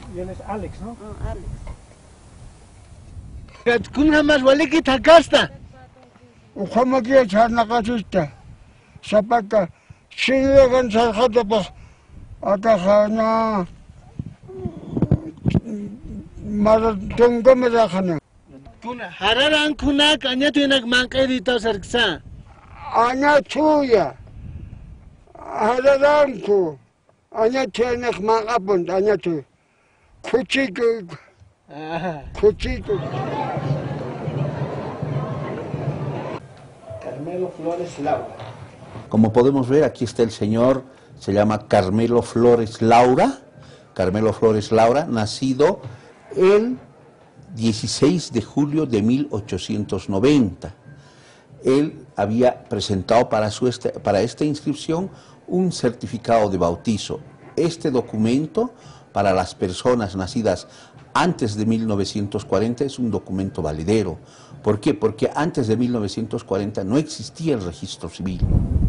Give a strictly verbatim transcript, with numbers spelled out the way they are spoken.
Y él es Alex, ¿no? Oh, Alex. Kuna mas waliki takasta. Como que echar casita. Zapata. Si llegan sarjata pues acá na tengo me dejan. Kuna hararan kuna kanya tu enak mangkai di tau sarksa. Ana tuya. Hararanku. Ana tienes mangapun, ana tu. Kuchiko. Kuchiko. Carmelo Flores Laura. Como podemos ver, aquí está el señor, se llama Carmelo Flores Laura. Carmelo Flores Laura, nacido el dieciséis de julio de mil ochocientos noventa. Él había presentado para, su este, para esta inscripción un certificado de bautizo. Este documento, para las personas nacidas antes de mil novecientos cuarenta, es un documento validero. ¿Por qué? Porque antes de mil novecientos cuarenta no existía el registro civil.